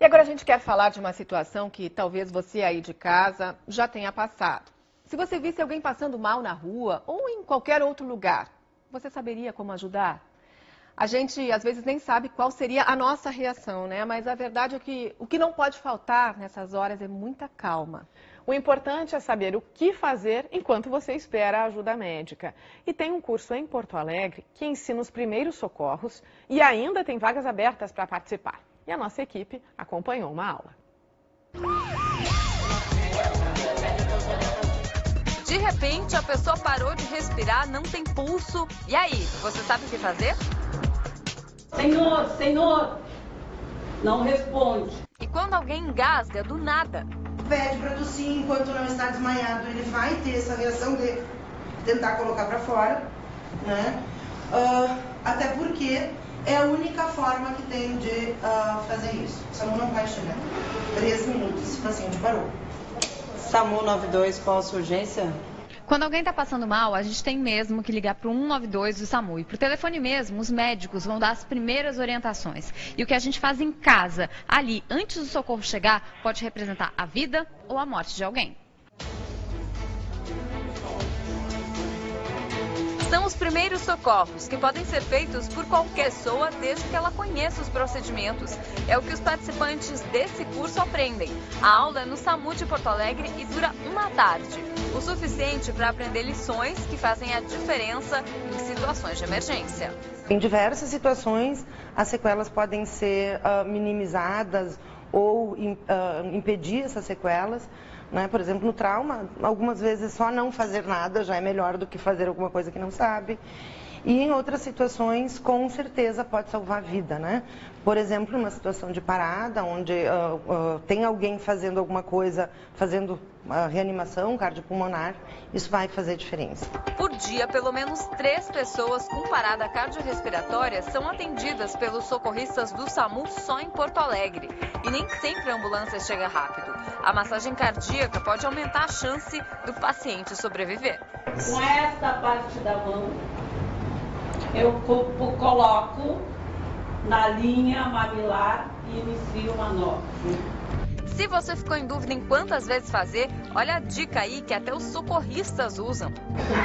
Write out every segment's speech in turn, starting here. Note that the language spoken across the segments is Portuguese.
E agora a gente quer falar de uma situação que talvez você aí de casa já tenha passado. Se você visse alguém passando mal na rua ou em qualquer outro lugar, você saberia como ajudar? A gente às vezes nem sabe qual seria a nossa reação, né? Mas a verdade é que o que não pode faltar nessas horas é muita calma. O importante é saber o que fazer enquanto você espera a ajuda médica. E tem um curso em Porto Alegre que ensina os primeiros socorros e ainda tem vagas abertas para participar. E a nossa equipe acompanhou uma aula. De repente, a pessoa parou de respirar, não tem pulso. E aí, você sabe o que fazer? Senhor, não responde. E quando alguém engasga, do nada? Pede para tossir enquanto não está desmaiado, ele vai ter essa reação de tentar colocar para fora, né? Até porque é a única forma que tem de fazer isso. O SAMU não vai chegar. 3 minutos, o paciente parou. SAMU 92, qual urgência? Quando alguém está passando mal, a gente tem mesmo que ligar para o 192 do SAMU. E por telefone mesmo, os médicos vão dar as primeiras orientações. E o que a gente faz em casa, ali, antes do socorro chegar, pode representar a vida ou a morte de alguém. São os primeiros socorros, que podem ser feitos por qualquer pessoa desde que ela conheça os procedimentos. É o que os participantes desse curso aprendem. A aula é no SAMU de Porto Alegre e dura uma tarde. O suficiente para aprender lições que fazem a diferença em situações de emergência. Em diversas situações, as sequelas podem ser minimizadas ou impedir essas sequelas. Né? Por exemplo, no trauma, algumas vezes só não fazer nada já é melhor do que fazer alguma coisa que não sabe. E em outras situações, com certeza, pode salvar a vida, né? Por exemplo, numa situação de parada, onde tem alguém fazendo alguma coisa, fazendo reanimação cardiopulmonar, isso vai fazer diferença. Por dia, pelo menos 3 pessoas com parada cardiorrespiratória são atendidas pelos socorristas do SAMU só em Porto Alegre. E nem sempre a ambulância chega rápido. A massagem cardíaca pode aumentar a chance do paciente sobreviver. Com esta parte da mão, eu coloco na linha mamilar e inicio uma nova. Se você ficou em dúvida em quantas vezes fazer, olha a dica aí que até os socorristas usam.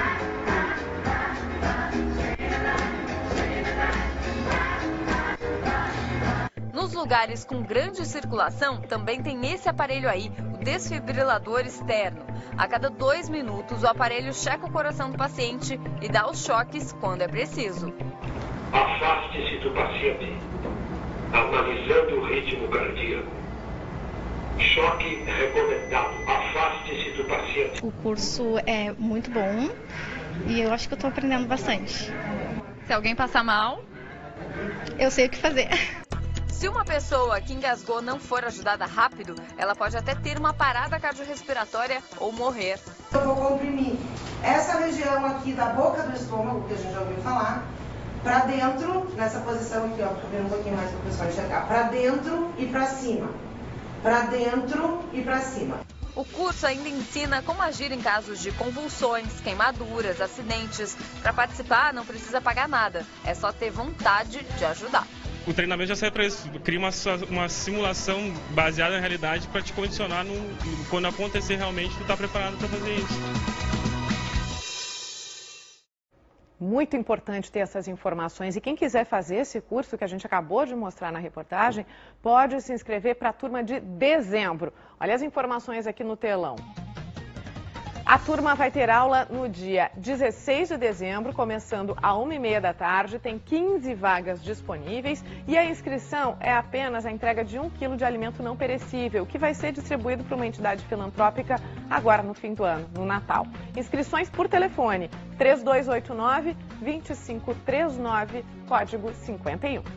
Nos lugares com grande circulação, também tem esse aparelho aí, o desfibrilador externo. A cada 2 minutos, o aparelho checa o coração do paciente e dá os choques quando é preciso. Afaste-se do paciente, analisando o ritmo cardíaco. Choque recomendado. Afaste-se do paciente. O curso é muito bom e eu acho que eu estou aprendendo bastante. Se alguém passar mal, eu sei o que fazer. Se uma pessoa que engasgou não for ajudada rápido, ela pode até ter uma parada cardiorrespiratória ou morrer. Eu vou comprimir essa região aqui da boca do estômago, que a gente já ouviu falar, para dentro, nessa posição aqui, ó, para ver um pouquinho mais para o pessoal enxergar, para dentro e para cima. Para dentro e para cima. O curso ainda ensina como agir em casos de convulsões, queimaduras, acidentes. Para participar, não precisa pagar nada, é só ter vontade de ajudar. O treinamento já serve para isso, cria uma simulação baseada na realidade para te condicionar quando acontecer realmente, tu está preparado para fazer isso. Muito importante ter essas informações e quem quiser fazer esse curso que a gente acabou de mostrar na reportagem, pode se inscrever para a turma de dezembro. Olha as informações aqui no telão. A turma vai ter aula no dia 16 de dezembro, começando às 1h30 da tarde, tem 15 vagas disponíveis e a inscrição é apenas a entrega de 1 quilo de alimento não perecível, que vai ser distribuído para uma entidade filantrópica agora no fim do ano, no Natal. Inscrições por telefone, 3289-2539, código 51.